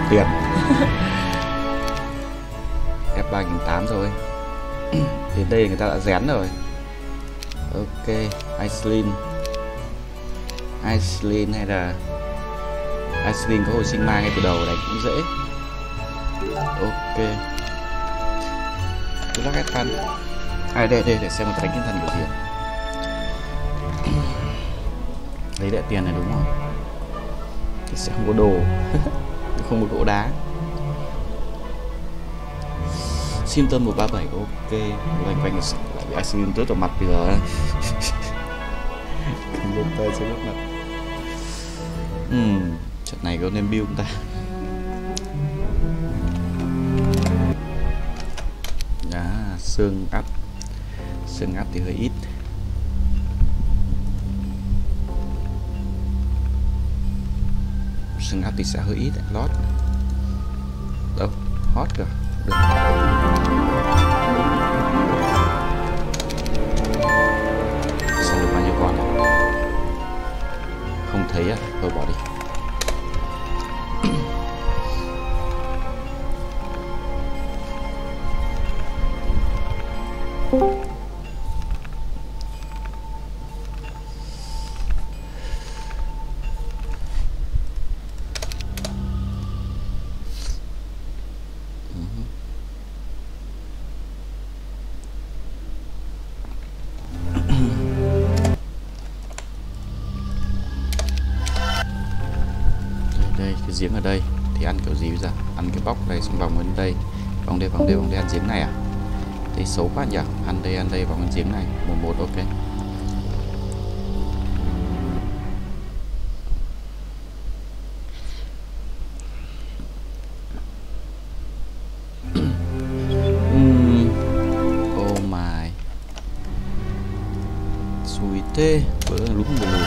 tiền. F3800 rồi. Đến đây người ta đã rén rồi. Ok, Iceland hay là Iceland có hồi sinh ma ngay từ đầu đánh cũng dễ. Ok. Cứ lắc hết căn. Để xem một đánh thiên thần kiểu gì. Lấy đại tiền này đúng không? Thì sẽ không có đồ. Không có gỗ đá. Sim tâm 137 ok. Loanh quanh lại bị Iceland tưới vào mặt bây giờ. Không biết tay sẽ lúc mặt. Trận này có nên build không ta? Xương ắt thì hơi ít. Xương ắt thì sẽ hơi ít. Lót đâu hot rồi được. Xong được bao nhiêu con rồi? Không thấy à? Thôi bỏ đi. Giếng ở đây thì ăn kiểu gì bây giờ? Ăn cái bóc này xong vòng đến đây, vòng đây ăn giếng này à? Thấy xấu quá nhỉ? Ăn đây vòng ăn giếng này. Một ok. Oh my. Xui thế, bữa lúng một lùn.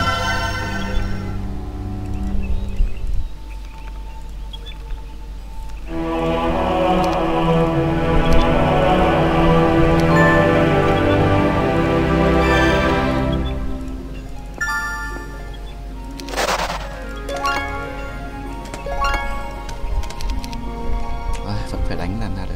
Phải đánh làm ra được.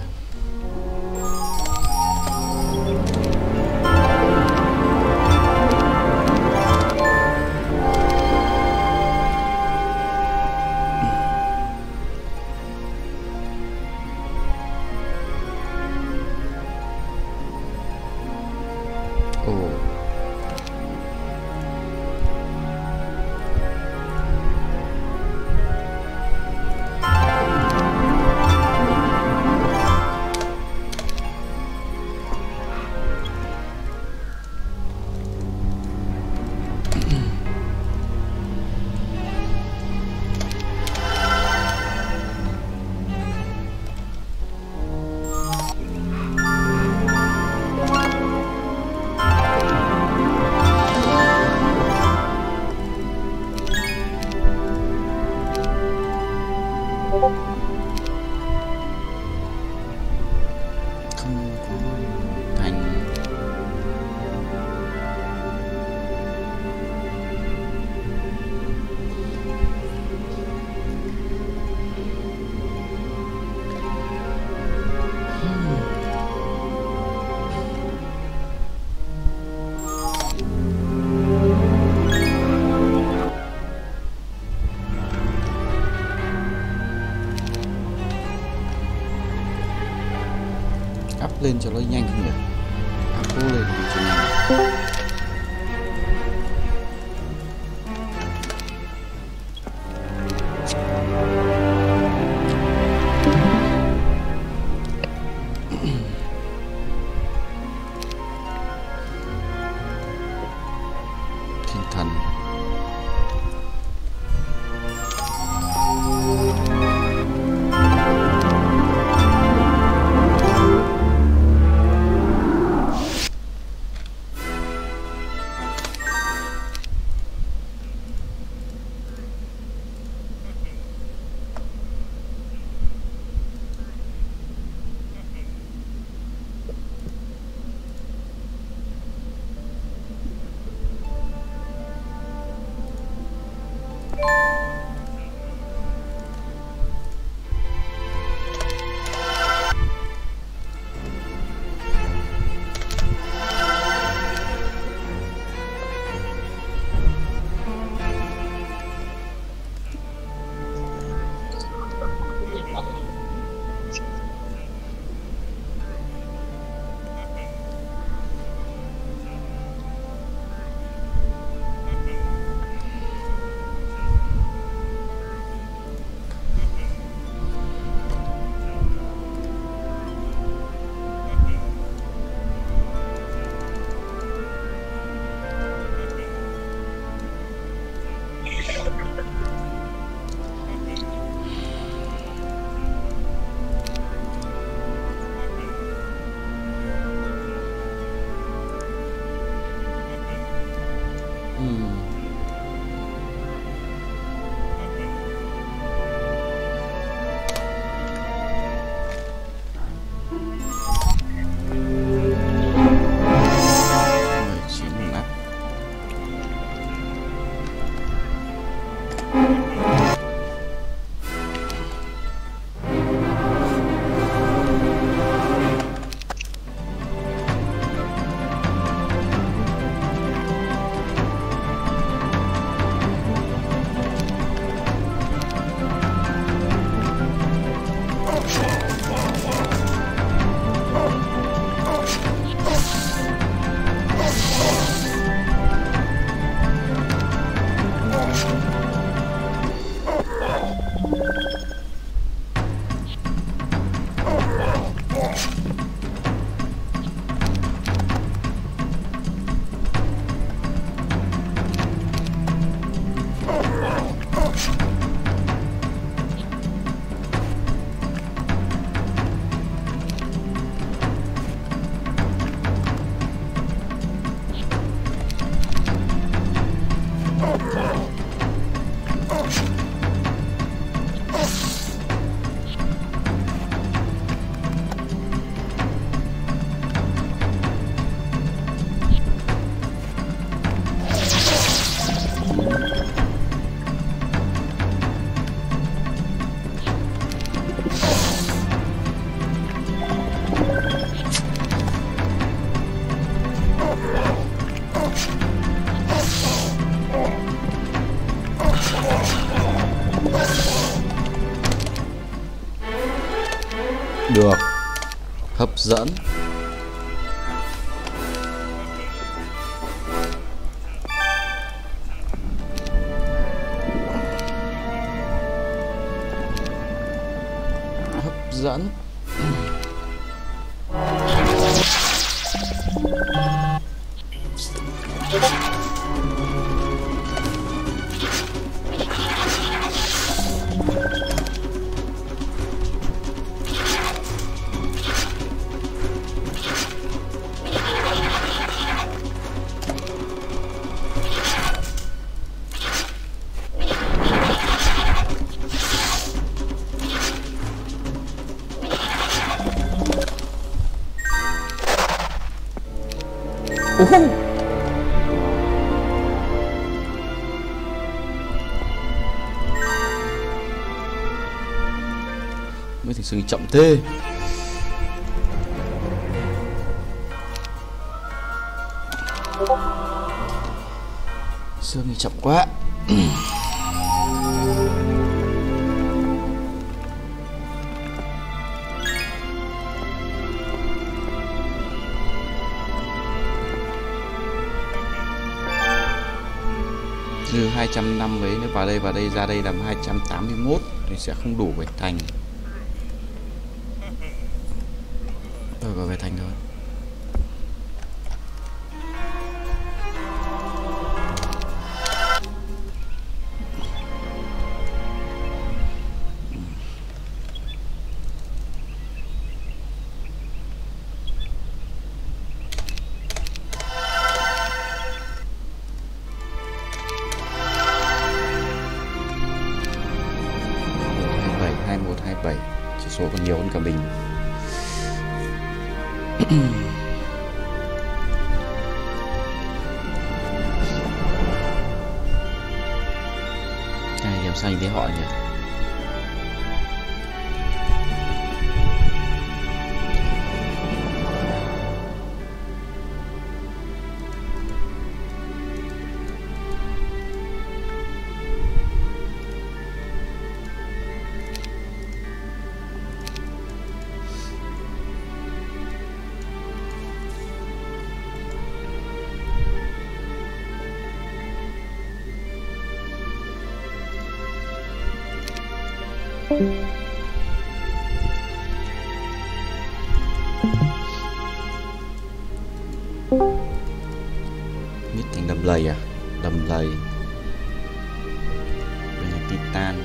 Lên cho nó nhanh không nhỉ? Cố lên cho nhanh. Thiên thần. Được. Hấp dẫn. Hấp dẫn. Mới thực sự chậm thế. Xương thì chậm quá. Như 200 năm ấy, nếu vào đây ra đây làm 281 thì sẽ không đủ về thành. Rồi về thành thôi. Chỉ số còn nhiều hơn cả mình. Này làm sao nhìn thấy họ nhỉ? Nít thành đầm lầy à? Đầm lầy. Đây là Titan.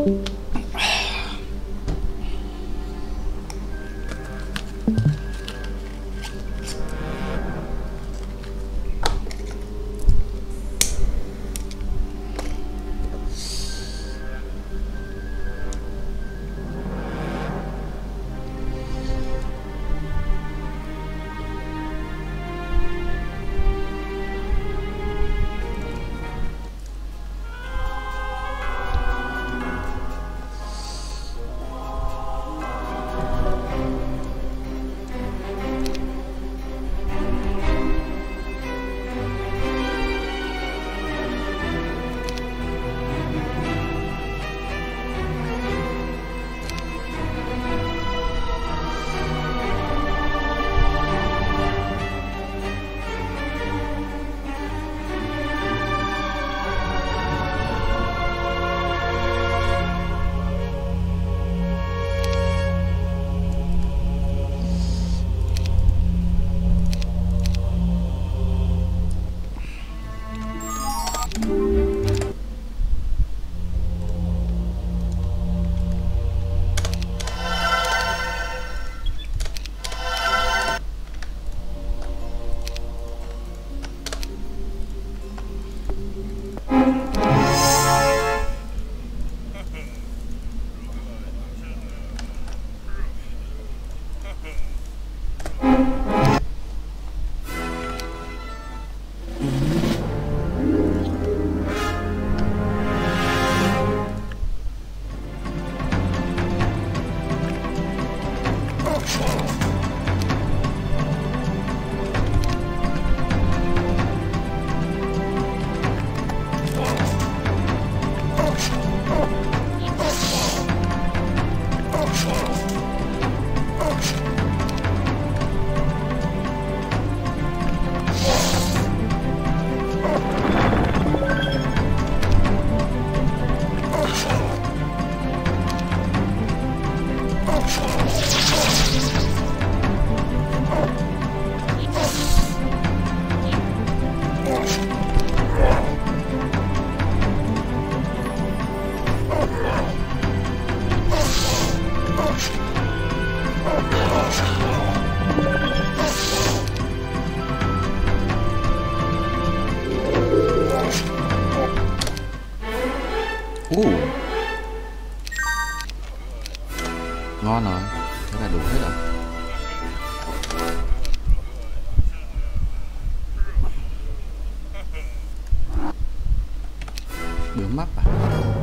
Ngon rồi, thế là đủ hết rồi. Bướm mắc à?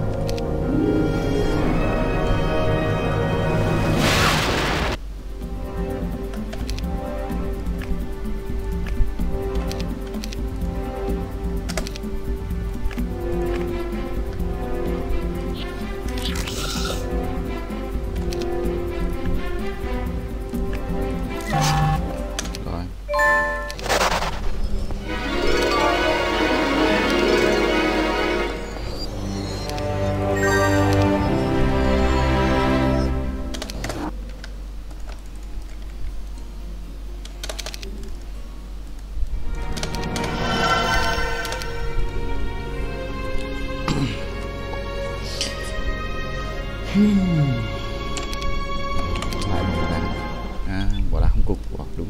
Lại bỏ đá. À, bỏ đá không cục, bỏ đúng.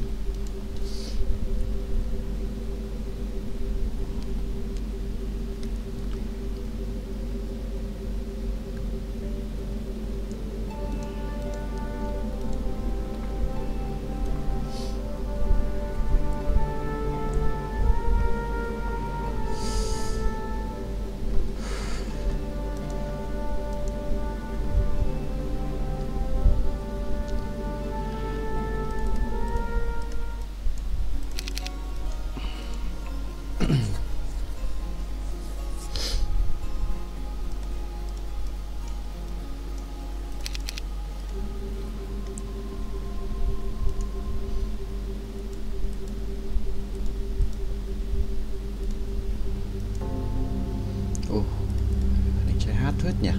Ồ, đánh chơi hát thuyết nhỉ.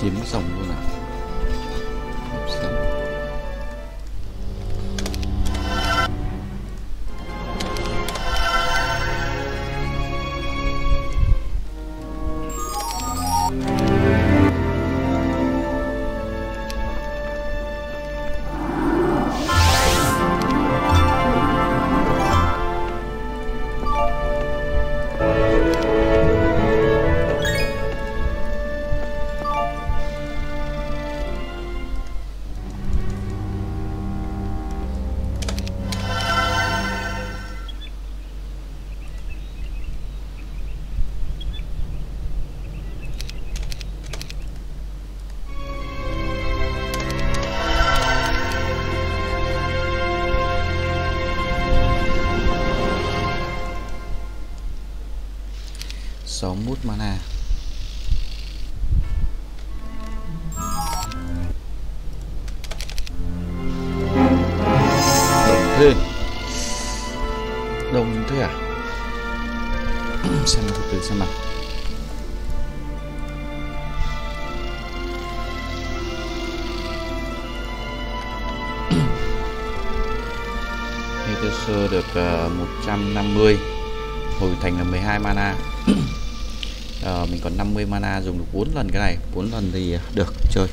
Kiếm rồng luôn à? Sẵn. Sáu mút mana. Đông thế à? Xem từ từ xem nào. Hetersur được 150, hồi thành là 12 mana. Mình còn 50 mana, dùng được 4 lần cái này, 4 lần thì được chơi.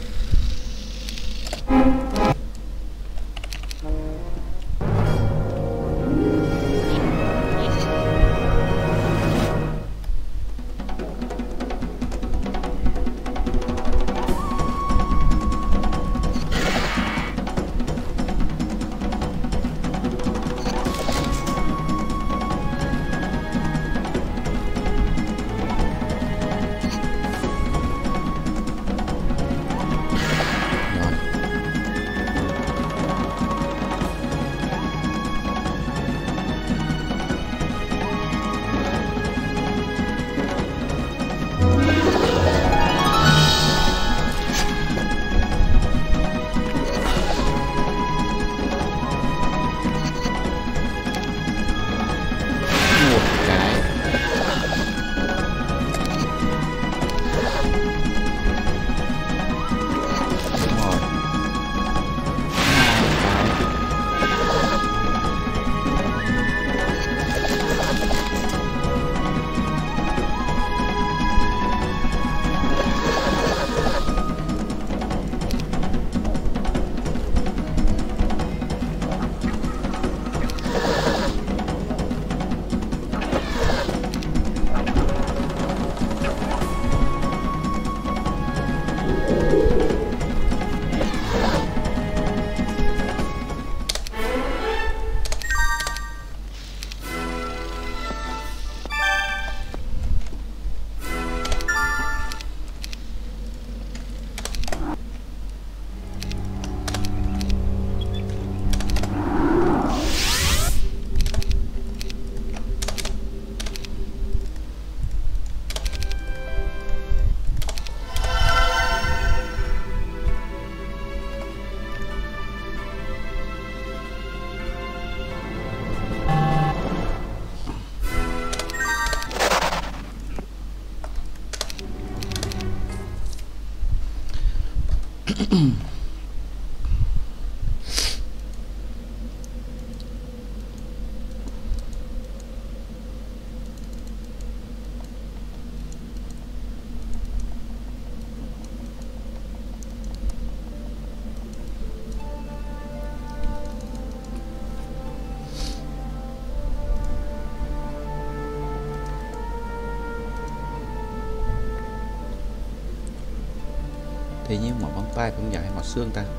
Thế nhưng mỏ băng pai cũng giải mỏ xương ta.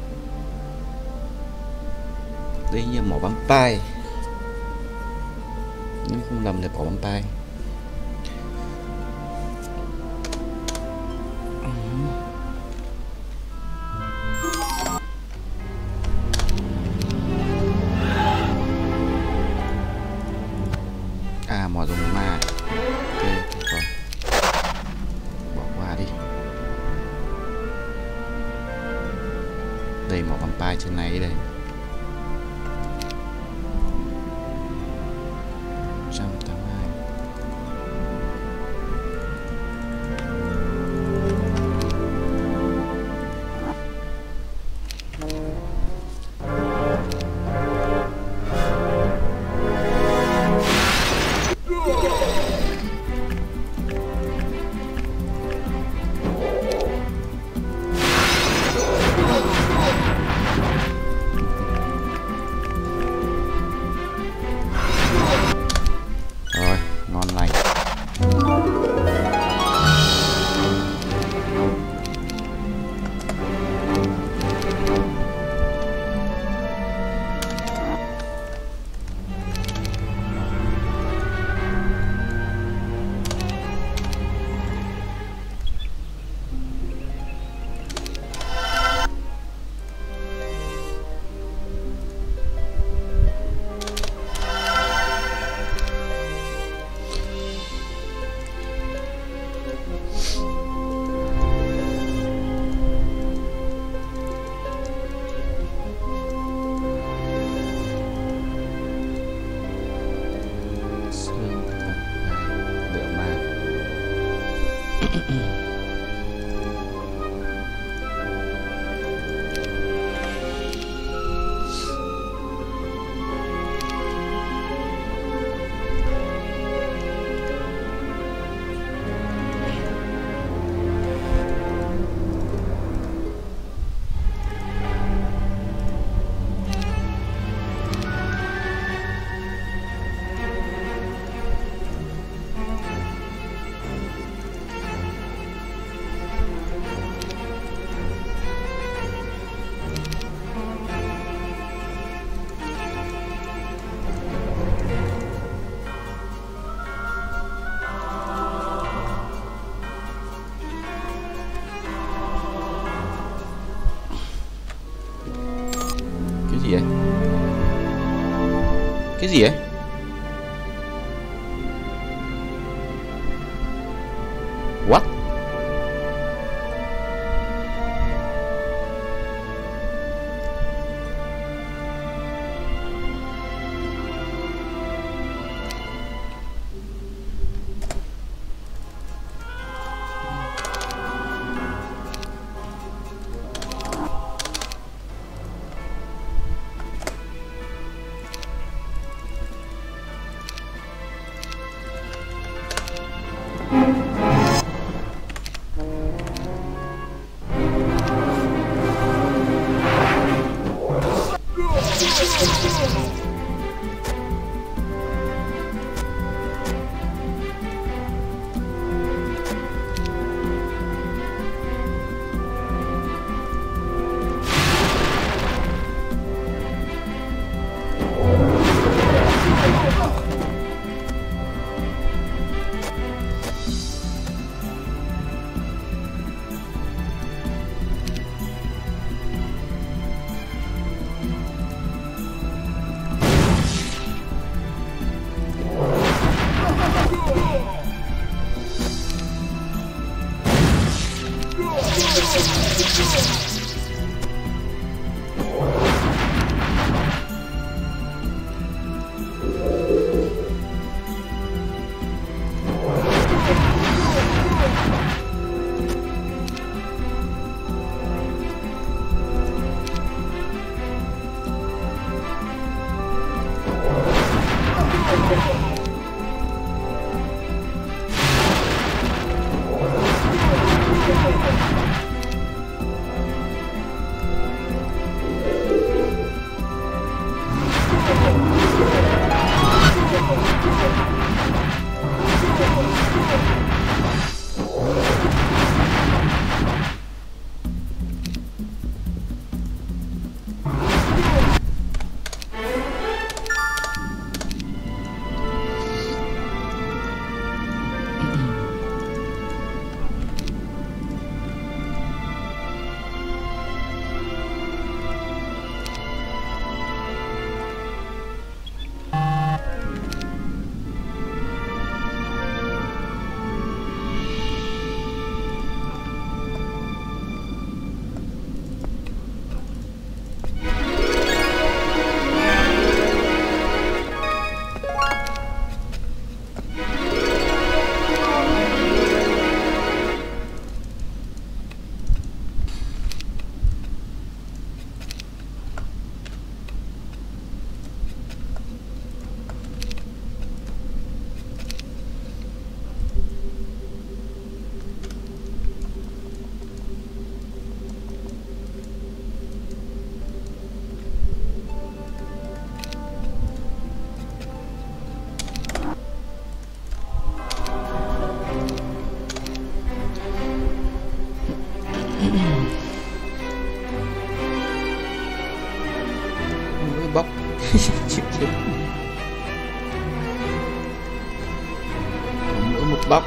Đây như mỏ băng pai, nếu không lầm là mỏ băng pai. À, mỏ dùng ma. Ok, rồi. Bỏ qua đi. Đây mỏ băng pai trên này đây. 182. Cái gì ấy? What? Bóc mỗi một bóc.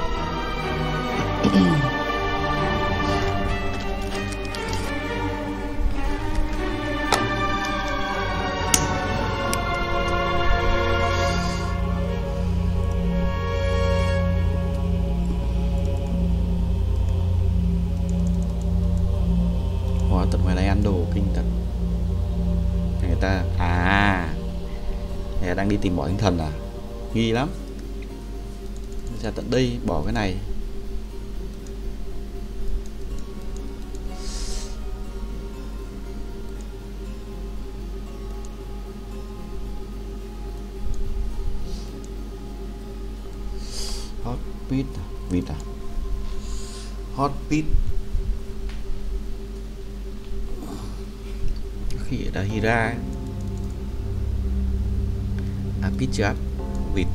Hóa tận ngoài này ăn đồ kinh thật. Người ta người ta đang đi tìm mỏ tinh thần à, nghi lắm. Ra tận đây bỏ cái này Hot pit vịt à? Hot pit khi đã Hira ấy. À pit chưa vịt.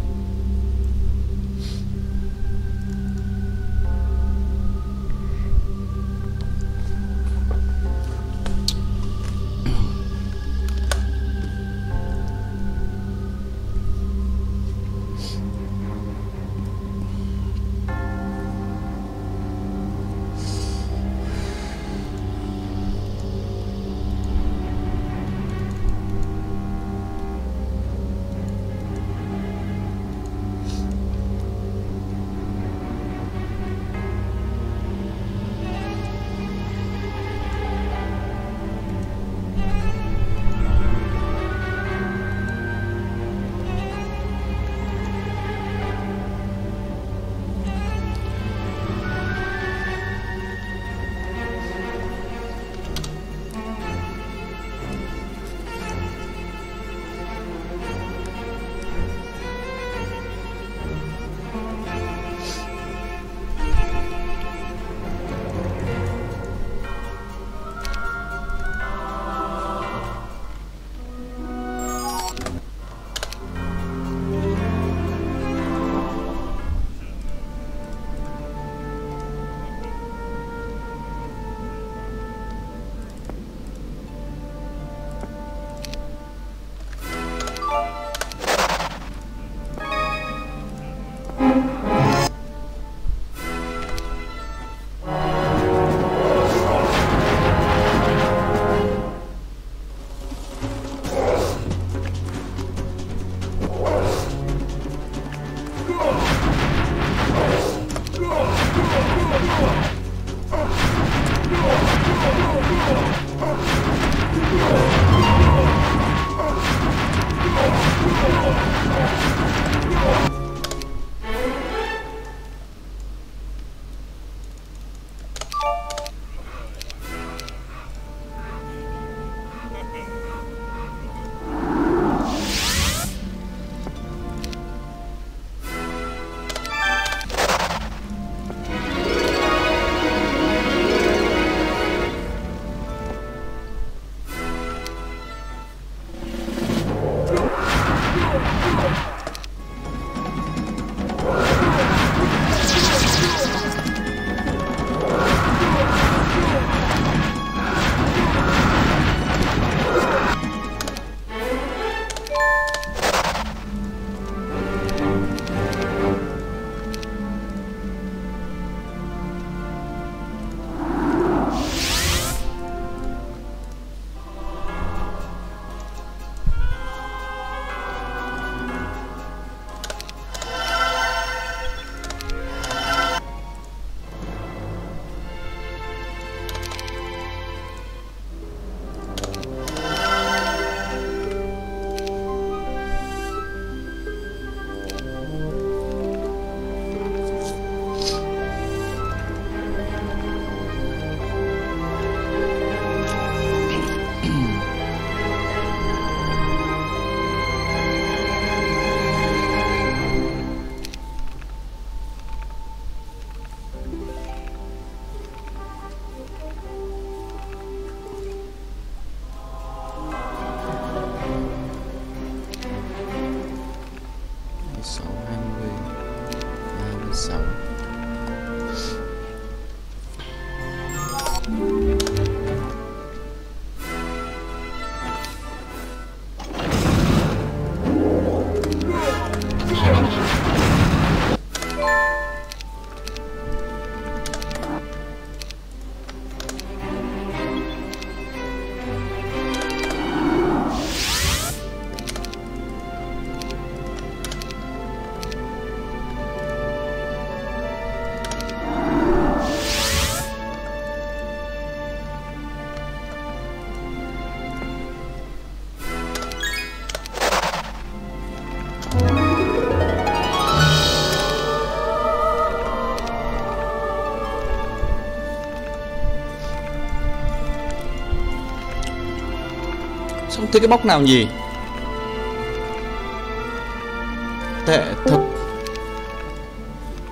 Không thấy cái bóc nào nhỉ? Tệ thật.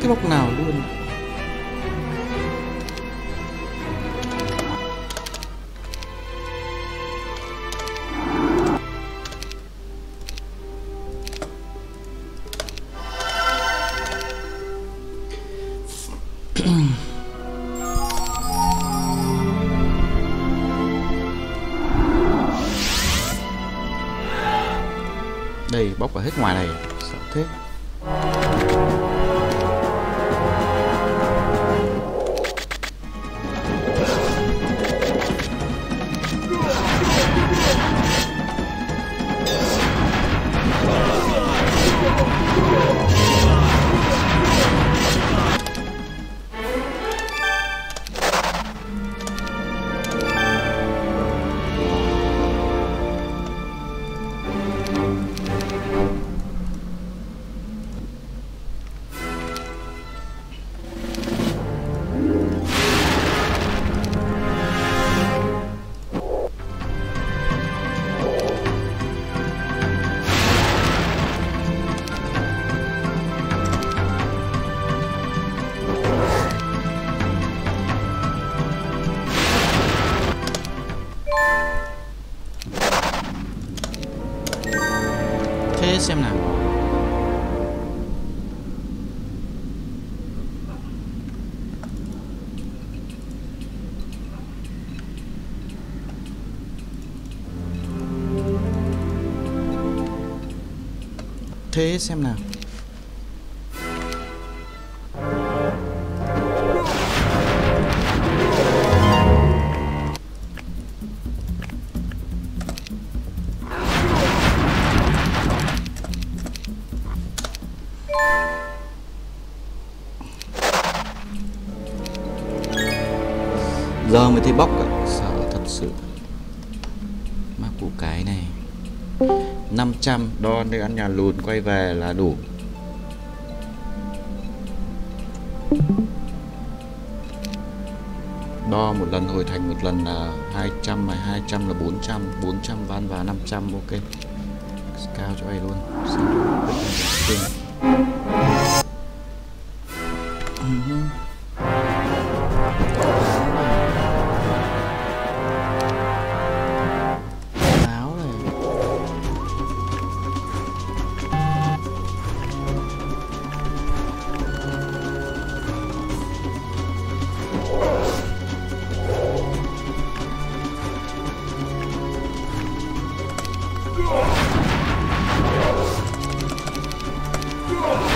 cái bóc nào luôn. Đây bóc vào hết ngoài này, sợ thế. Thế xem nào. Thế xem nào. Giờ mới thấy bóc ạ, sợ thật sự. Mắc củ cái này 500 đo để ăn nhà lùn quay về là đủ. Đo một lần hồi thành một lần là 200 mà 200 là 400, 400 van và 500 ok. Cao cho ai luôn. Go!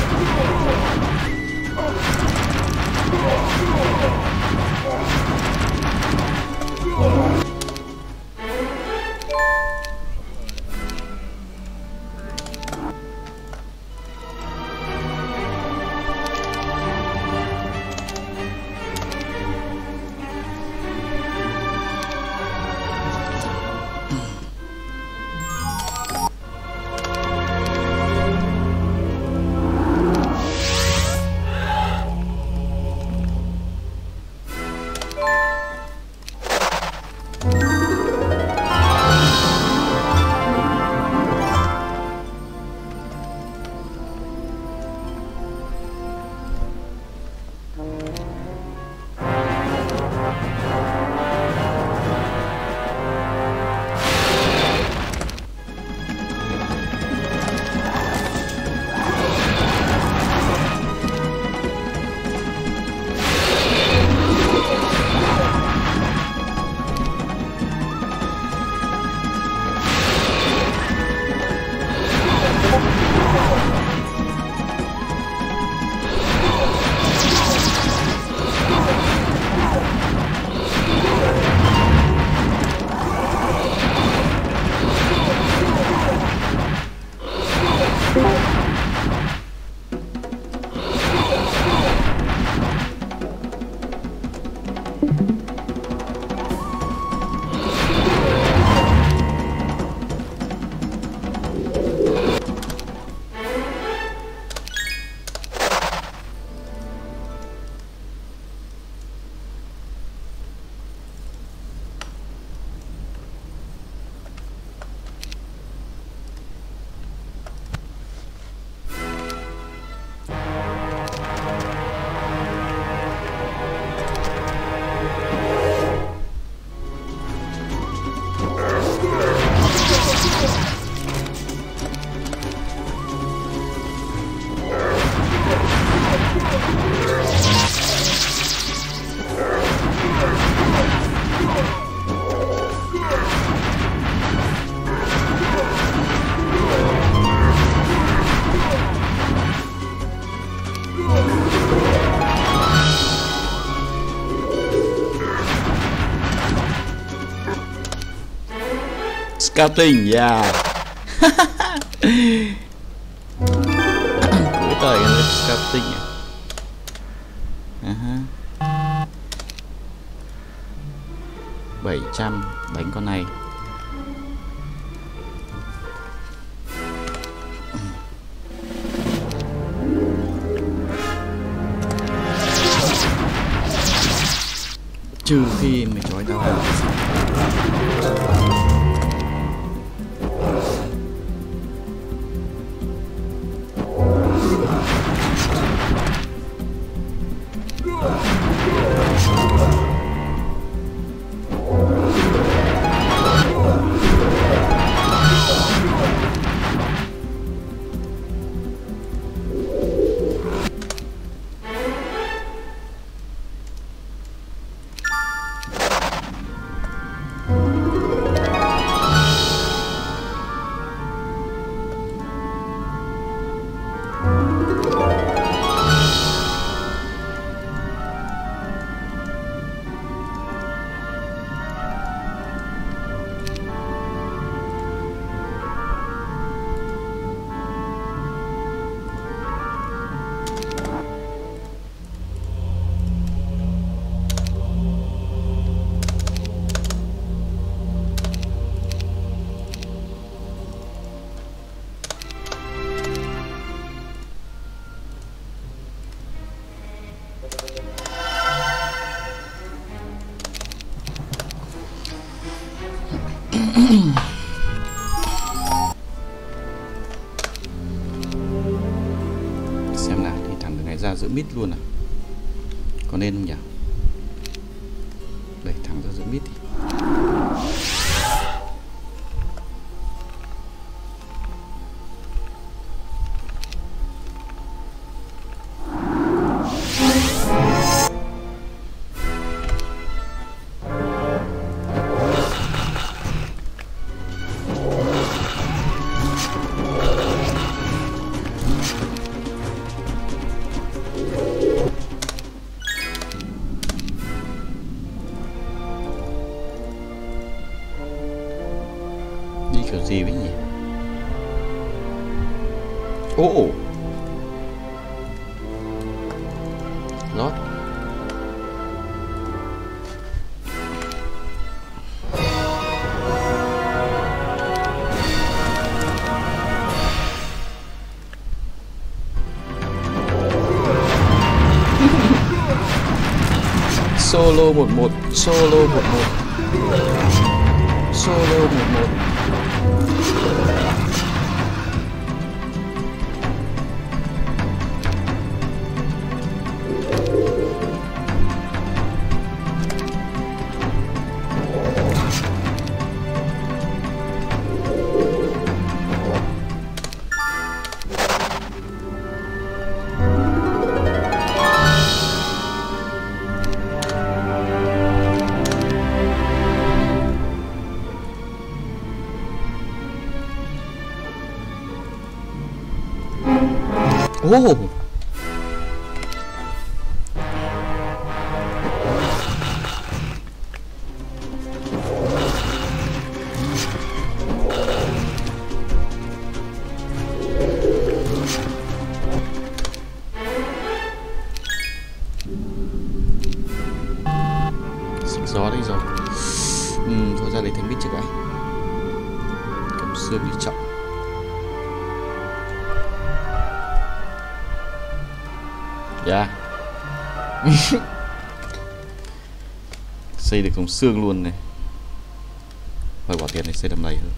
Scouting, yeah. Cuối đời lên scouting à. 700 đánh con này. Trừ khi mày chói tao vào. Xem nào, thì thằng này ra giữa mid luôn à? Có nên không nhỉ? Đẩy thẳng ra giữa mid thì kiểu gì với nhỉ? Ồ, lót. Solo 11, solo 11, solo 11. Oh. Xịt gió đây rồi. Thôi ra lấy thanh bít trước đã. Cầm xương đi chậm. Yeah. Xây được cổng xương luôn này. Phải bỏ tiền để xây đầm này hơn.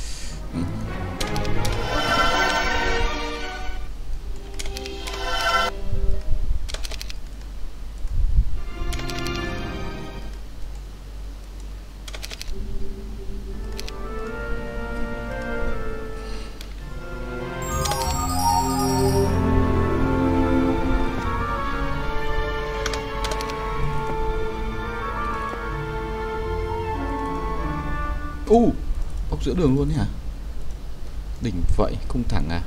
Bóc giữa đường luôn ấy hả? Đỉnh vậy, không thẳng à?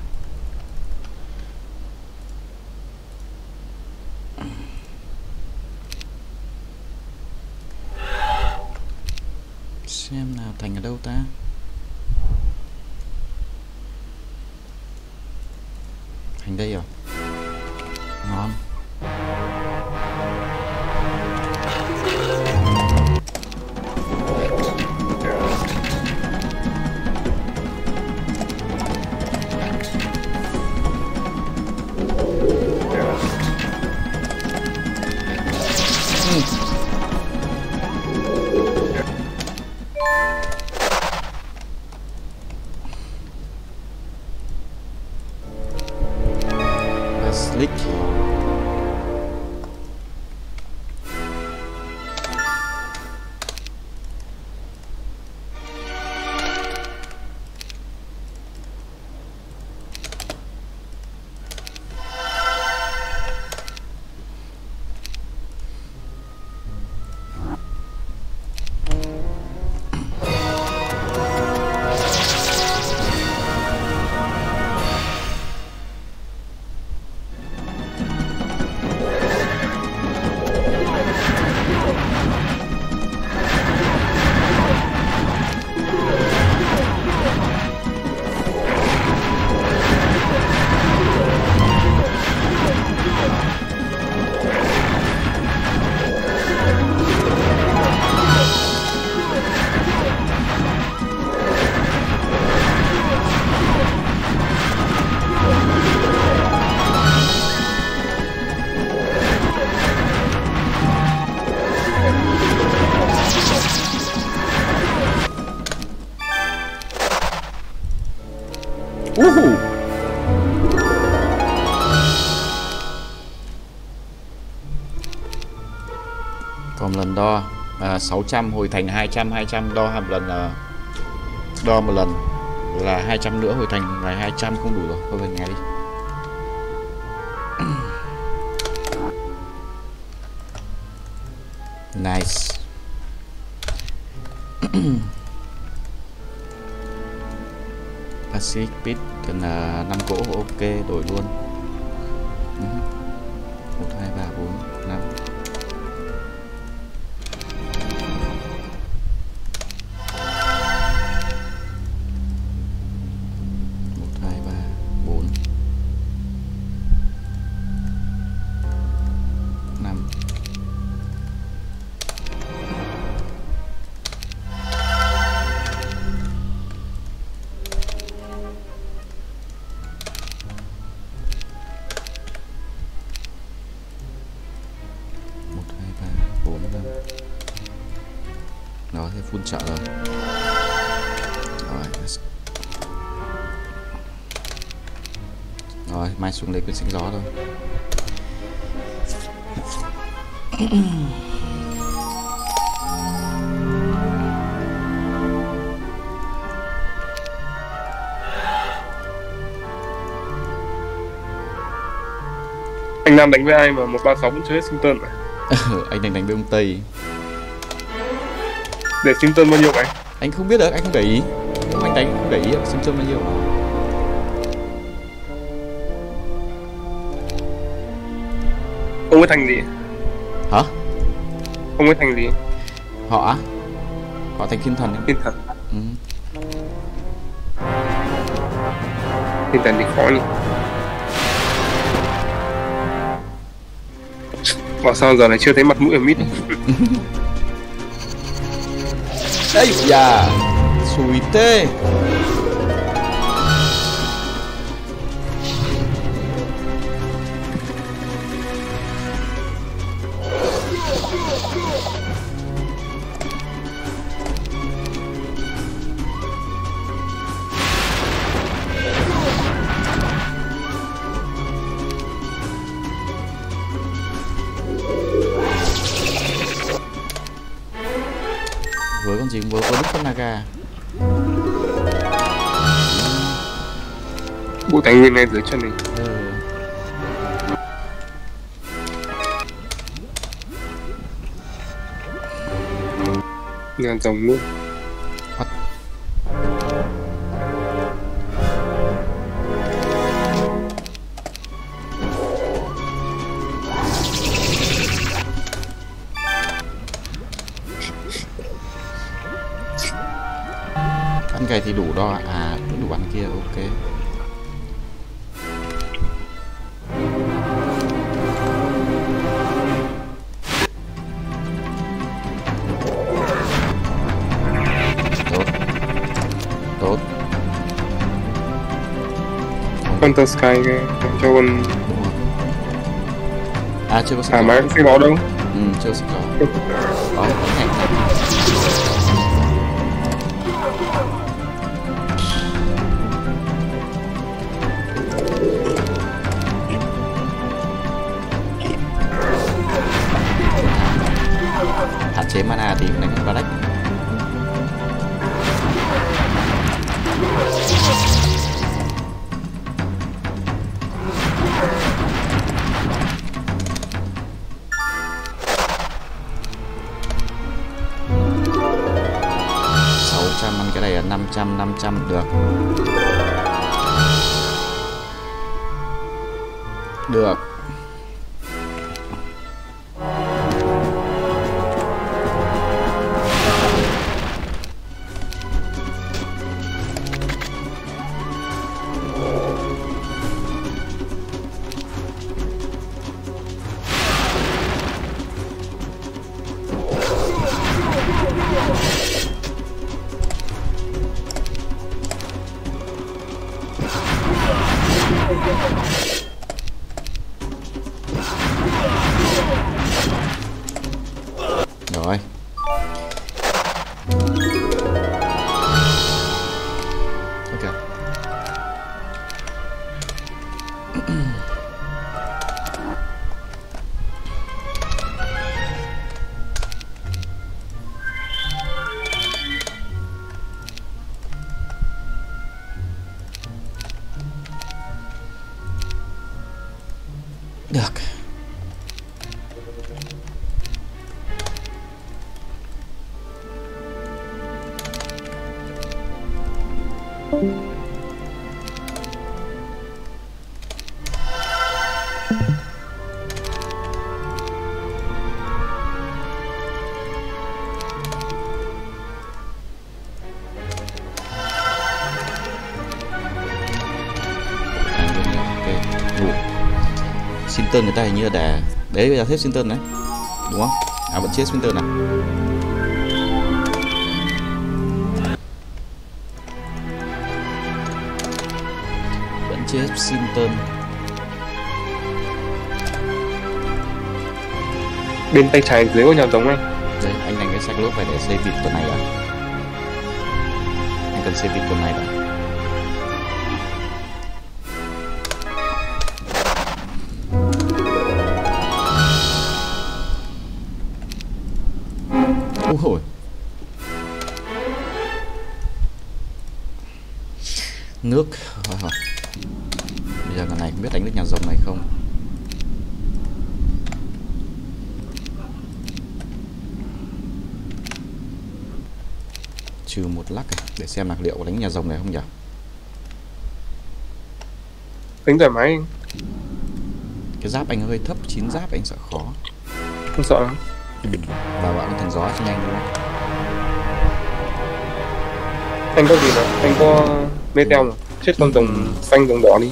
Xem nào, thành ở đâu ta? Hành đây rồi. Ngon. Slick. Còn lần đo 600 hồi thành 200 đo một lần là đo một lần là 200 nữa hồi thành là 200 không đủ rồi, thôi về nhà đi. Nice. Pacific Pit cần 5 cỗ, ok đổi luôn. 1 2 3 4 5. Đó, thế full chợ rồi. Rồi, mai xuống lấy quyển sách gió thôi. Anh Nam đánh với ai mà 136 cũng chơi hết sinh tơn à? Anh đánh với ông Tây. Để sinh tơn bao nhiêu vậy? Anh không biết được, anh không để ý. Không, anh đánh không để ý sinh tơn bao nhiêu. Ông ấy thành gì? Hả? Ông ấy thành gì? Họ thành thiên thần. Thiên thần. Thiên thần thì khó nhỉ. Bảo sao giờ này chưa thấy mặt mũi ở mid. Ây da, xùi tê. Với con gì cũng với đứt con naga. Bộ thành nguyên này dưới chân này. Ngàn dòng luôn. Ăn cái thì đủ đo, đủ ăn kia, ok. Counter Sky cái cho con Đúng rồi. À chưa có sách thả ló. máy sách đó đâu. Chưa có sách ló. Có ngày hạn chế mana thì đánh con Barrack. Ăn cái này là 500 được. Được. Rồi. Ok. Được. Sinton người ta hình như là để đấy bây giờ thép Sinton đấy đúng không? À vẫn chết Sinton à? Vẫn chết Sinton. Bên tay trái dưới có nhà giống anh. Đấy anh đánh cái sạch lốp phải để xây vịt tuần này à? Anh cần xây vịt tuần này đã. Ôi. Nước. Bây giờ con này không biết đánh được nhà rồng này không. Trừ một lắc để xem là liệu có đánh nhà rồng này không nhỉ? Đánh thoải mái anh. Cái giáp anh hơi thấp, 9 giáp anh sợ khó. Không sợ lắm. Và bạn có thần gió cho nhanh đúng không? Anh có gì nào? Anh có meteor mà. Chết con rồng xanh rồng đỏ đi.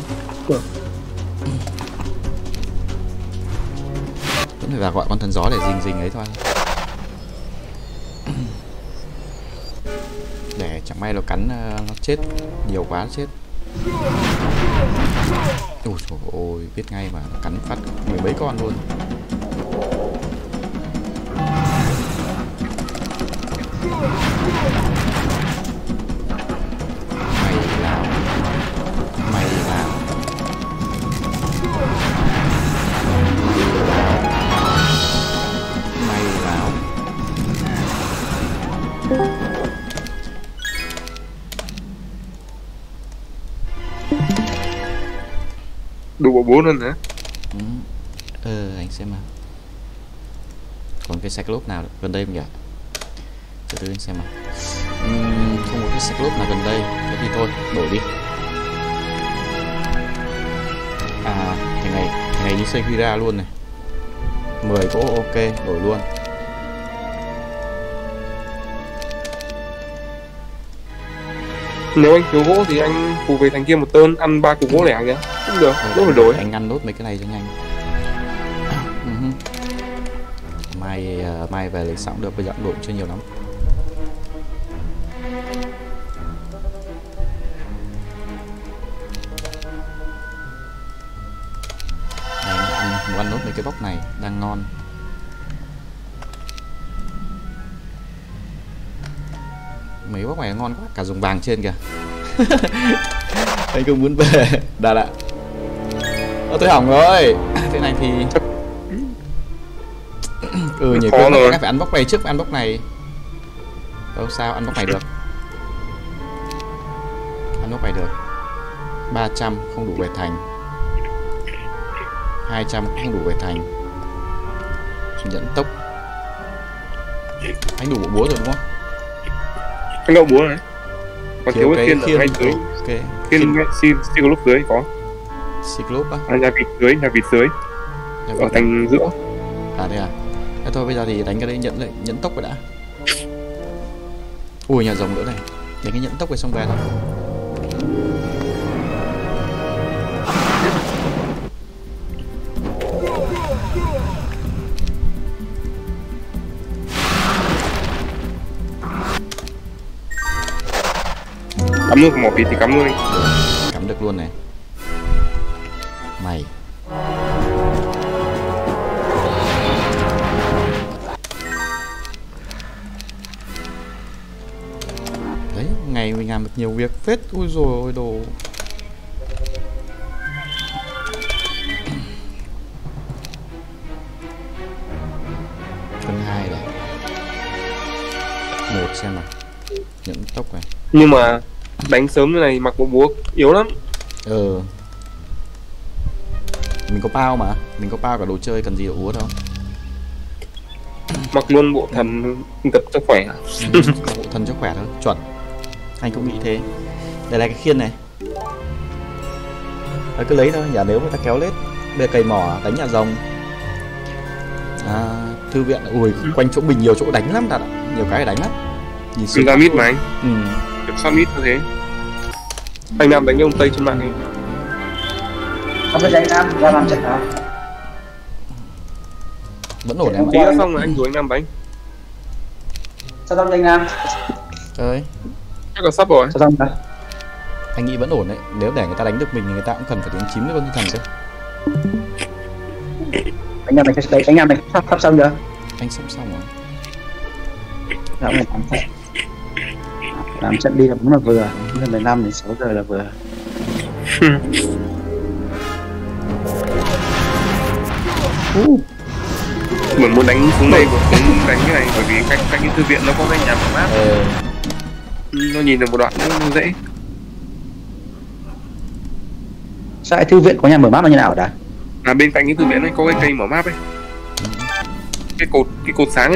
Vẫn phải vào gọi con thần gió để rình ấy thôi. Để chẳng may nó cắn nó chết nhiều quá nó chết. Ôi trời ơi, biết ngay mà nó cắn phát mười mấy con luôn. Mày làm đủ bộ 4 luôn hả? Anh xem nào. Còn cái Cyclops nào gần đây không nhỉ? Từ từ anh xem nào. Không có cái Cyclops nào gần đây. Thế thì thôi, đổi đi. À, thằng này như Sekira luôn này. 10 cỗ ok, đổi luôn. Nếu anh thiếu gỗ thì anh phù về thành kia một tơn, ăn 3 cục gỗ lẻ kìa. Cũng được, đốt phải đổi. Anh ăn nốt mấy cái này cho nhanh. Mai về lấy sẵn được, bây giờ đổi chưa nhiều lắm. mấy cái bóc này đang ngon. Mấy bóc này ngon quá, cả dùng vàng trên kìa. Anh không muốn về. Đã đã. Tôi hỏng rồi. Thế này thì nhỉ, phải ăn bóc này trước, ăn bóc này. Đâu sao ăn bóc này được. Ăn bóc này được. 300 không đủ về thành. 200 cũng không đủ về thành. Dẫn tốc. Anh đủ bộ búa rồi đúng không? Anh đậu búa này. Còn thiếu cái khiên ở ngay dưới. Ok. Khiên Cyclops dưới có. Cyclops á? Nhà vịt dưới. Ở thành giữa. À đây à? Thế thôi bây giờ thì đánh cái đấy nhẫn tốc rồi đã. Ui nhà rồng nữa này. Đánh cái nhẫn tốc rồi xong về thôi. Cắm luôn, một vịt thì cắm luôn đi. Cắm được luôn này. Mày. Đấy, ngày mình làm được nhiều việc phết. Ui dồi ôi đồ. Phần 2 này. 1 xem nào. Nhẫn tốc này. Nhưng mà đánh sớm như này mặc bộ búa yếu lắm. Mình có bao mà. Mình có bao cả đồ chơi, cần gì đồ úa đâu. Mặc luôn bộ thần tập cho khỏe. Bộ thần cho khỏe thôi, chuẩn. Anh cũng nghĩ thế. Đây là cái khiên này. Cứ lấy thôi, giả nếu người ta kéo lết. Bây giờ cày mỏ đánh nhà rồng. Thư viện, ui quanh chỗ mình nhiều chỗ đánh lắm, thật nhiều cái để đánh lắm. Nhìn Mình ra mít mà anh. Được sao mít như thế. Anh Nam đánh ông Tây trên mạng này. Không phải đánh Nam, ra làm trận nào. Vẫn ổn em. Tí đã xong rồi anh rủ anh Nam đánh. Sao không đánh Nam? Ơi. Chắc là sắp rồi. Sao không đánh? Anh nghĩ vẫn ổn đấy. Nếu để người ta đánh được mình thì người ta cũng cần phải đánh chím cái con thần cơ. Anh Nam này sắp xong chưa? Anh sắp xong rồi. Làm trận đi là đúng là vừa. Lần 15 đến 6 giờ là vừa. Mình muốn đánh xuống đây, muốn đánh cái này bởi vì cạnh cái thư viện nó có cái nhà mở map. Nó nhìn được một đoạn nó dễ. Sao cái thư viện có nhà mở map nó như nào đã? Bên cạnh cái thư viện ấy có cái cây mở map ấy. Cái cột sáng ấy.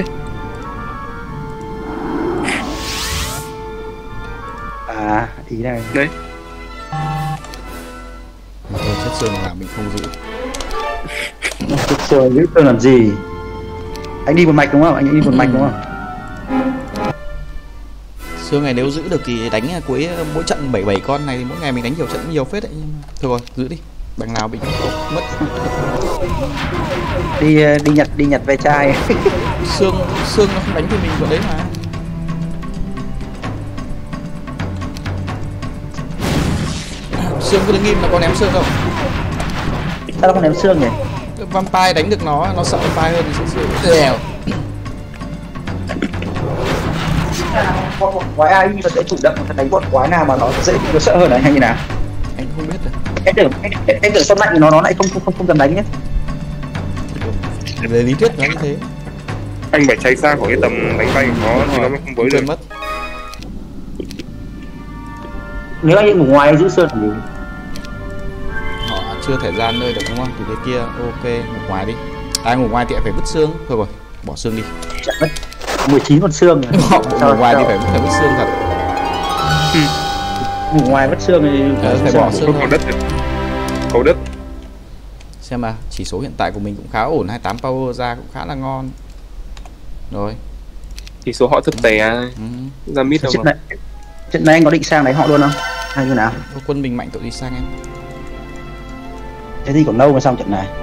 À, ý này. Đấy. Mà thôi chất xương là mình không giữ. Chất xương giữ tôi làm gì? Anh đi một mạch đúng không? Anh đi một mạch đúng không? Xương này nếu giữ được thì đánh cuối mỗi trận 7 con này thì mỗi ngày mình đánh nhiều trận nhiều phết đấy. Thôi rồi, giữ đi. Bằng nào bị mất. Đi nhặt về chai. Xương nó không đánh thì mình vẫn đấy mà. Xương cứ đứng im là có ném xương không? Sao nó không ném xương nhỉ? Vampire đánh được nó sợ vampire hơn thì xương. Quái AI nó sẽ chủ động đánh bọn quái nào mà nó dễ bị nó sợ hơn anh hay như nào? Anh không biết được. Em tưởng con mạnh thì nó lại không dám đánh nhé. Về lý thuyết nó như thế. Anh phải cháy xa khỏi cái tầm đánh bay của nó thì nó mới không bới được. Mất. Nếu anh ngủ ngoài giữ xương làm gì? Họ chưa thể ra nơi được đúng không? Từ cái kia ok, ngủ ngoài đi. Ngủ ngoài thì phải vứt xương. Thôi rồi, bỏ xương đi. Chẳng mất 19 con xương rồi. Ngủ ngoài thì phải vứt xương thật. Ngủ ngoài vứt xương thì phải bỏ xương cầu đất. Cầu đất. Xem mà, chỉ số hiện tại của mình cũng khá ổn, 28 power ra cũng khá là ngon. Rồi. Chỉ số họ thấp tè ra mid đâu mà. Trận này anh có định sang đánh họ luôn không? Hay như nào? Quân mình mạnh tội đi sang em. Thế thì còn lâu mới xong trận này.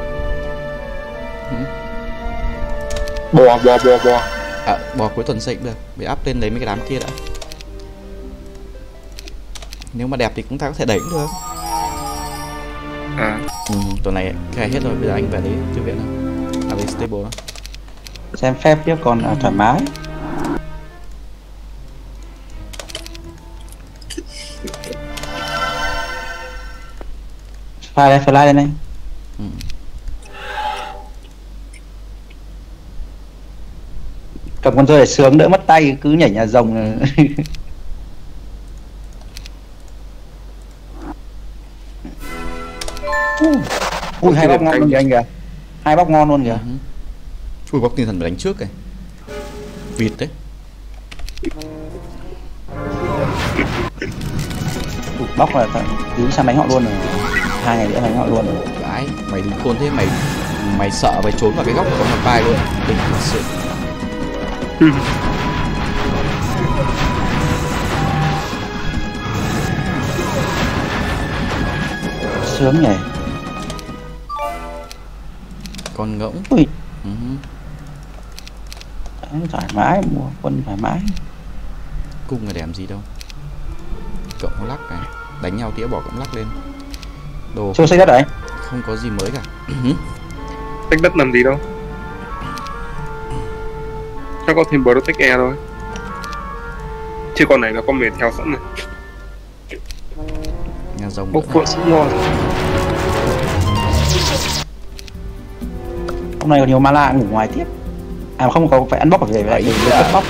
Bò. Bò cuối tuần xây cũng được. Để up lên lấy mấy cái đám kia đã. Nếu mà đẹp thì chúng ta có thể đẩy cũng được. À. Tuần này khai hết rồi, bây giờ anh về lấy thư viện thôi. À lấy stable đó. Xem phép chứ còn thoải mái. Fly lên anh. Cầm con rơi để sướng đỡ mất tay, cứ nhảy nhà rồng. Ui, hai bóc ngon luôn kìa anh kìa. Hai bóc ngon luôn kìa. Ui, bóc tinh thần phải đánh trước kìa. Vịt đấy. Bóc là tí sang đánh họ luôn rồi. 2 ngày nữa đánh họ luôn rồi. Đấy, mày đừng khôn thế, mày sợ mày trốn vào cái góc của con mặt bay luôn. Đỉnh thật sự. Sướng nhỉ. Con ngỗng. Ui. Thoải mái, mua quân thoải mái. Cung là đèm gì đâu. Cộng lắc này, đánh nhau tía bỏ cộng lắc lên. Đồ chưa xây đất đấy. Không có gì mới cả. Tách đất làm gì đâu. Chắc có thêm Protect Air thôi. Chứ con này là con mệt theo sẵn này. Nhà rồng bốc phượng cũng ngon. Hôm nay còn nhiều mana ngủ ngoài tiếp. À không có phải ăn bóc về lại đừng bóc.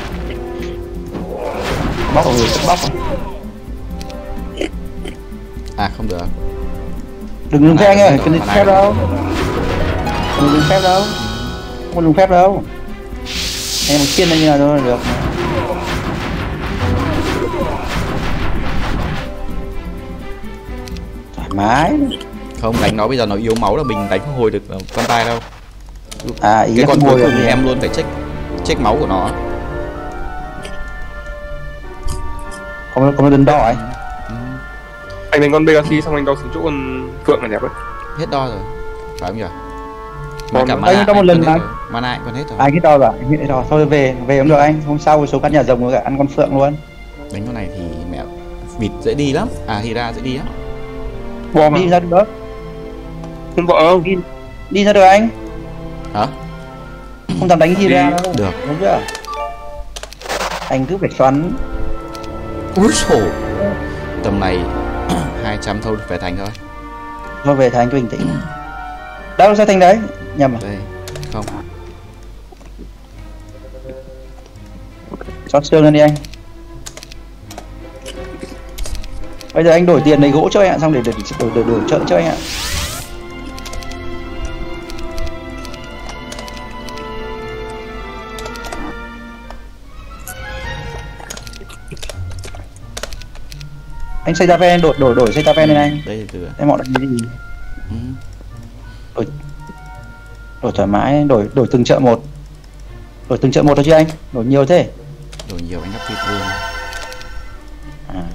Bóc rồi bóc. À không được. Đừng phép anh ơi, đừng phép đâu. Đừng phép đâu. Không đừng phép đâu. Em một chiên như nào đâu được. Thoải mái. Không đánh nó bây giờ nó yếu máu là mình đánh không hồi được con tay đâu. À ý cái con cuối cùng thì em luôn phải check máu của nó. Có đơn đo ấy. Anh đánh con Legacy xong anh đo xuống chỗ con Phượng là đẹp đấy. Hết đo rồi. Phải không nhỉ? Mà cả mana có một lần mà mana anh còn hết rồi. Anh hết đo rồi, anh hết đo. Thôi về cũng được anh. Hôm sau số căn nhà rồng rồi ăn con Phượng luôn. Đánh con này thì mẹ vịt dễ đi lắm. À Hira dễ đi lắm. Đi ra được. Không vợ không? Đi ra được anh. Hả? Không dám đánh Hira đâu. Được. Đúng chưa? Anh cứ phải xoắn. Úi sổ. Tầm này 200 thôi về thành thôi. Thôi về thành bình tĩnh. Đâu ra thành đấy? Nhầm à? Đây. Không. Xót xương lên đi anh. Bây giờ anh đổi tiền lấy gỗ cho anh ạ, xong để đổi trợ cho anh ạ. Anh xây ra ven đổi xây ra ven lên anh. Đây từ em họ đánh cái gì? Đổi thoải mái, đổi từng chợ một. Đổi từng chợ một thôi chứ anh? Đổi nhiều thế? Đổi nhiều anh gấp thịt luôn. À.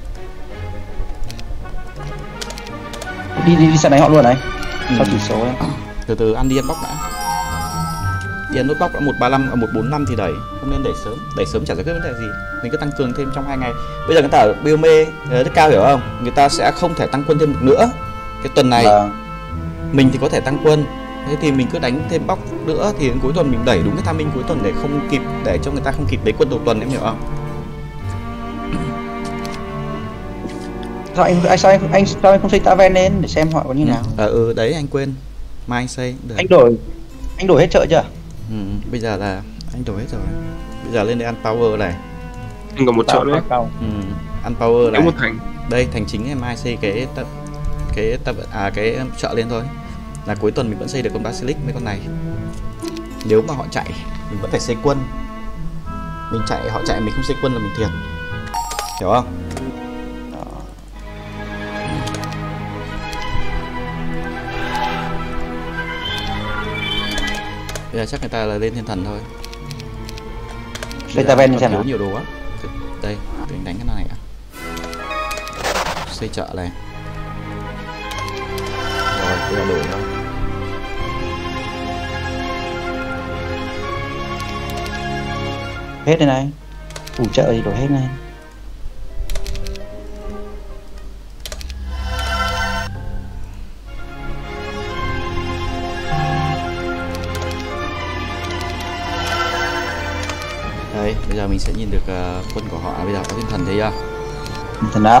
Đi sẵn đánh họ luôn này. Sao chỉ số ấy. Từ từ ăn đi ăn bóc đã. Đi ăn nốt bóc đã 135 145 thì đẩy, không nên đẩy sớm chả giải quyết vấn đề gì. Mình cứ tăng cường thêm trong 2 ngày. Bây giờ người ta ở Biome rất cao hiểu không? Người ta sẽ không thể tăng quân thêm được nữa. Cái tuần này mình thì có thể tăng quân. Thế thì mình cứ đánh thêm bóc nữa thì đến cuối tuần mình đẩy đúng cái timing cuối tuần để không kịp, để cho người ta không kịp lấy quân đầu tuần, em hiểu không? Sao anh không xây Taven lên để xem họ có như nào? Đấy anh quên. Mai anh xây được. Anh đổi hết chợ chưa? Bây giờ là anh đổi hết rồi. Bây giờ lên đây ăn power này. Anh còn một chợ nữa. Ăn power này. Một thành. Đây thành chính em mai xây cái chợ lên thôi. Là cuối tuần mình vẫn xây được con Basilisk mấy con này. Nếu mà họ chạy mình vẫn phải xây quân. Họ chạy mình không xây quân là mình thiệt. Hiểu không? Bây giờ chắc người ta là lên thiên thần thôi. Xây Taven xem nào. Nhiều đồ á. Đây, mình đánh cái này ạ. Xây chợ này. Rồi, bây giờ đổi thôi. Hết đây này. Đủ chợ thì đổi hết này. Bây giờ mình sẽ nhìn được quân của họ. Bây giờ có thiên thần thấy chưa? Thần áp.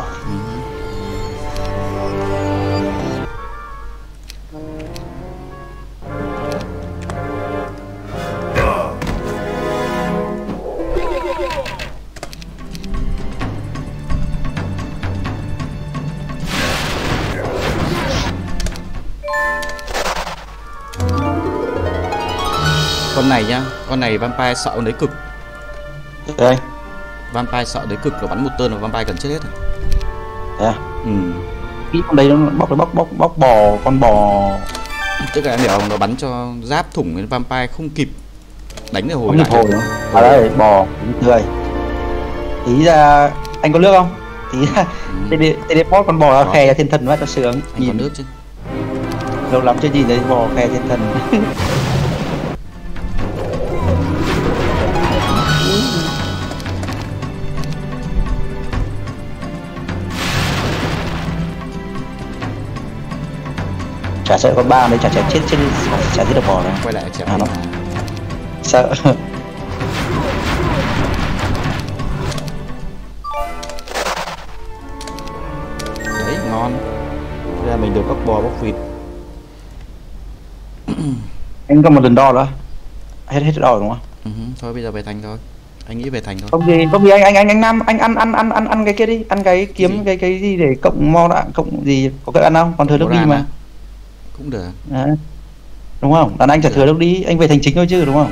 Con này nhá, con này vampire sợ con đấy cực. Đây. Vampire sợ đấy cực, nó bắn một tên là vampire cần chết hết rồi. À? Cái con đấy nó bóc bò, con bò. Tức là em hiểu không, nó bắn cho giáp thủng đến vampire không kịp đánh được hồi lại. Hồi nữa. À đây, bò, tươi. Ý ra anh có nước không? Ý ra teleport con bò khe ra thiên thần quá cho sướng. Anh nhìn có nước chứ. Lâu lắm chưa nhìn thấy bò khe thiên thần. Chả sợ con ba đấy, chả chết chết chả giết được bò đâu. Quay lại chém nó. Sợ. Đấy ngon. Bây giờ mình được bóc bò bóc vịt. Anh có một lần đo đó. Hết đo đúng không? Thôi bây giờ về thành thôi. Anh nghĩ về thành thôi. Không gì anh Nam anh ăn cái kia đi, ăn cái kiếm cái gì để cộng mo đạn, cộng gì có cái ăn không? Còn thừa nước đi mà. Cũng được. À, đúng không? Đàn anh chả thừa nước đi, anh về thành chính thôi chứ đúng không?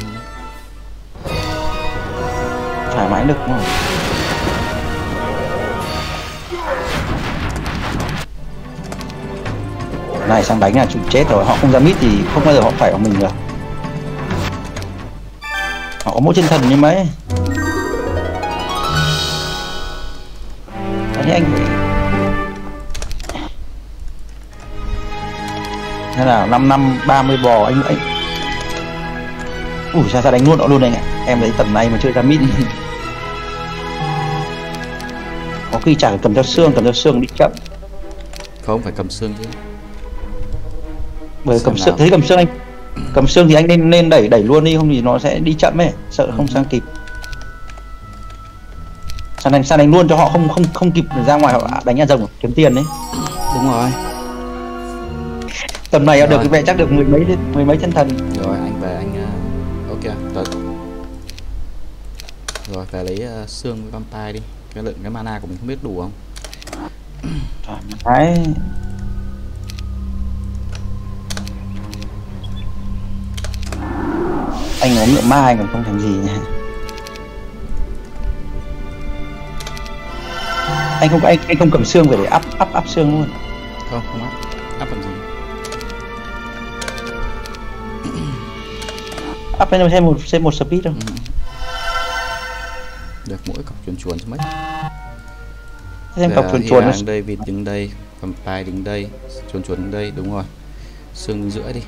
Thoải mái được đúng không? Này sang đánh là chủ chết rồi, họ không ra mít thì không bao giờ họ phải của mình được. Họ có mỗi chân thần như mấy. Đấy anh phải... Thế nào 5 30 bò anh. Ui sao đánh luôn họ luôn anh ạ. Em thấy tầm này mà chơi ra mít. Có khi chả cầm theo xương đi chậm. Không phải cầm xương chứ. Bởi cầm xương, thấy cầm xương anh. Cầm xương thì anh nên đẩy luôn đi, không thì nó sẽ đi chậm ấy, sợ không sang kịp. Sang đánh luôn cho họ không kịp ra ngoài họ đánh nhà rồng kiếm tiền đấy. Đúng rồi. Tầm này được cái vẻ chắc được mười mấy chân thần. Rồi anh về anh ok rồi về lấy xương với vampire đi. Cái lượng cái mana của mình không biết đủ không. Đấy. Anh có ngựa ma anh còn không thành gì nha. Anh không cầm xương về để áp xương luôn. Không áp làm gì. Áp lên thêm một speed đâu. Được mỗi cọc chuồn cho mấy. Thêm cọc chuồn đứng đây, vịt đứng đây, vampire đứng đây, chuồn đứng đây, đúng rồi. Xương đứng giữa đi.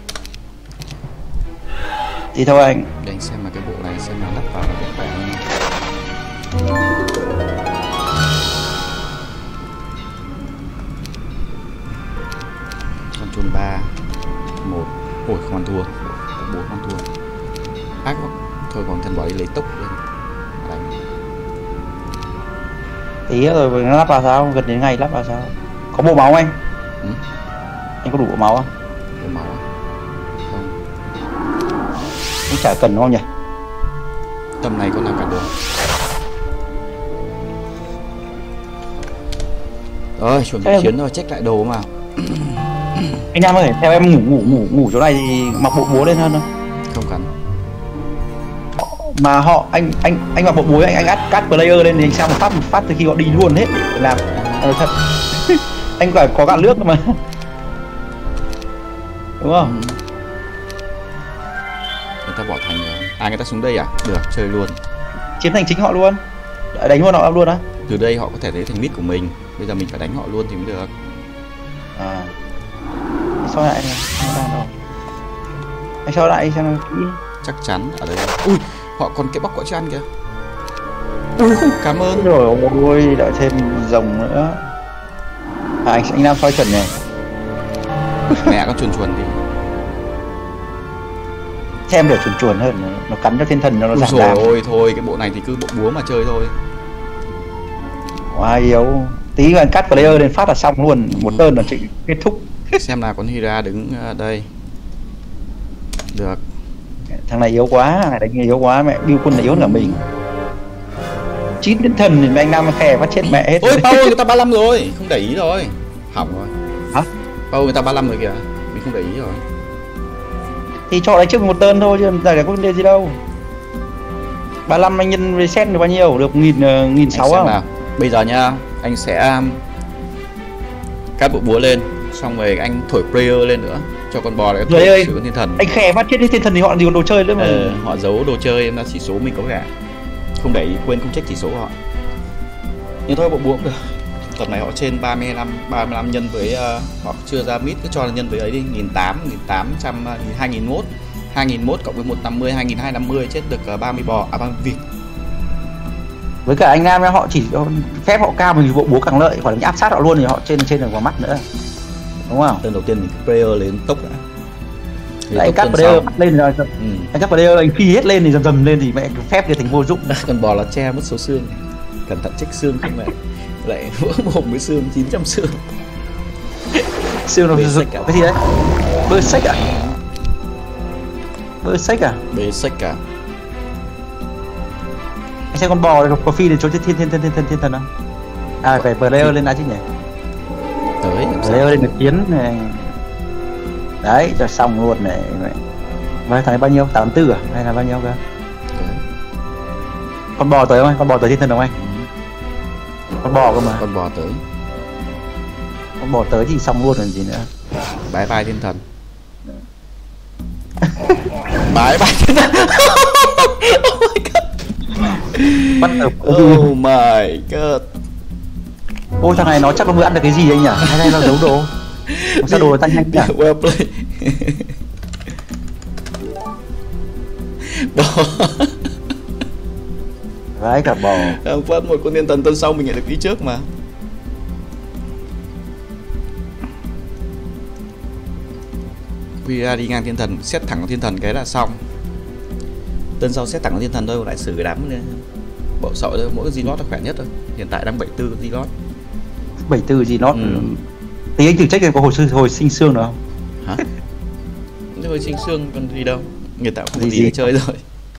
Thì thôi anh. Để anh xem mà cái bộ này xem mà lắp vào là bộ khỏe không. Con chuồn 3 1. Ôi không ăn thua. 4 ăn thua. Ác quá. Thôi còn thần bỏ đi lấy tốc lên. Đánh. Tí rồi nó lắp vào sao? Gần đến ngày lắp vào sao? Có bộ máu anh? Anh có đủ bộ máu không? Bộ máu à? Không. Anh chả cần đúng không nhỉ? Tầm này con nào cả được. Rồi chuẩn bị chiến rồi, check lại đồ mà. Anh Nam ơi, theo em ngủ chỗ này thì mặc bộ búa lên hơn không? Không cần. Mà họ anh mặc bộ búa anh cắt player lên thì anh sao một phát từ khi họ đi luôn hết để làm thật. Anh phải có gạn nước mà. Đúng không? Người ta bỏ thành rồi. À người ta xuống đây à? Được, chơi luôn. Chiếm thành chính họ luôn. Đánh luôn họ luôn á. Từ đây họ có thể lấy thành mid của mình. Bây giờ mình phải đánh họ luôn thì mới được. À. Sao lại này? Anh sao lại xem kỹ. Chắc chắn ở đây. Ui, họ còn cái bóc quả cho ăn kìa. Cảm ơn. Rồi ôi, đợi thêm rồng nữa. À, anh Nam soi chuẩn này. Mẹ con chuồn đi. xem để chuẩn chuẩn hơn, nó cắn cho thiên thần nó giảm đam. Ôi thôi cái bộ này thì cứ bộ búa mà chơi thôi. Quá yếu. Tí gần cắt player lên phát là xong luôn, một turn là chị kết thúc. Xem nào con Hira đứng đây. Được. Thằng này yếu quá, này đánh yếu quá, mẹ build quân này yếu hơn cả mình. 9 thiên thần thì mấy anh Nam khè phát chết mẹ hết. Ôi power người ta 35 rồi, không để ý rồi. Hỏng rồi. Hả? Power người ta 35 rồi kìa, mình không để ý rồi. Thì cho đấy trước một turn thôi chứ giờ có vấn đề gì đâu. 35 anh nhân reset được bao nhiêu? Được 1.600 không? Nào. Bây giờ nhá, anh sẽ cắt bộ búa lên, xong rồi anh thổi prayer lên nữa cho con bò này thổi sử thiên thần. Anh khè phát chết thiên thần thì họ gì còn đồ chơi nữa mà. Họ giấu đồ chơi, em đã chỉ số mình có cả. Không để ý, quên không check chỉ số của họ. Nhưng thôi bộ búa cũng được. Tầm này họ trên 35 nhân với họ chưa ra mid, cứ cho là nhân với ấy đi, 1800, 2001 cộng với 150, 2250 chết được 30 bò, 30 vịt. Với cả anh Nam họ chỉ phép họ cao mình bộ búa càng lợi, còn áp sát họ luôn thì họ trên được vào mắt nữa. Đúng không? Tên đầu tiên mình prayer lên tốc đã. Anh cắt player bắt lên rồi. Anh cắt player anh phi hết lên thì dầm lên thì mẹ phép thì thành vô dụng. Con bò là che mất số xương. Cẩn thận check xương không mẹ. Lại vỡ mồm với xương 900 xương. Xương nó cái gì đấy? Berserk à? Berserk à? Berserk à? Anh xem con bò có phi để trốn thiên thần không? À phải player lên đã chứ nhỉ? Tới player lên được chiến này. Đấy cho xong luôn này. Vậy thằng này bao nhiêu? 84 à? Hay là bao nhiêu cơ? Con bò tới không anh? Con bò tới thiên thần không anh? Con bò cơ mà. Con bò tới. Con bò tới thì xong luôn còn gì nữa. Bye bye thiên thần. Bye bye thiên thần. Oh my god. Ôi thằng này nó chắc nó vừa ăn được cái gì anh nhỉ? Hay là nó giấu đồ? Sao đồ tăng nhanh nhỉ? Well play. Bò. Đấy cả bò. Phát một con thiên thần tân sau mình lại được đi trước mà. Vira đi ngang thiên thần, xét thẳng thiên thần cái là xong. Tân sau xét thẳng thiên thần thôi, lại xử cái đám bộ sậu thôi, mỗi cái G-Lot là khỏe nhất thôi. Hiện tại đang 74 G-Lot. 74 G-Lot. Tí anh thử check có hồi sinh xương nữa không? Hả? Hồi sinh xương còn gì đâu. Người ta không có gì để chơi rồi.